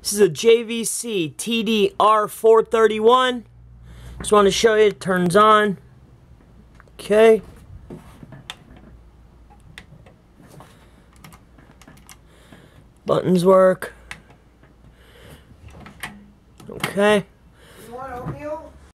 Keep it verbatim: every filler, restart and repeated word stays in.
This is a J V C T D four thirty-one. Just want to show you, it turns on. Okay. Buttons work. Okay. You want oatmeal?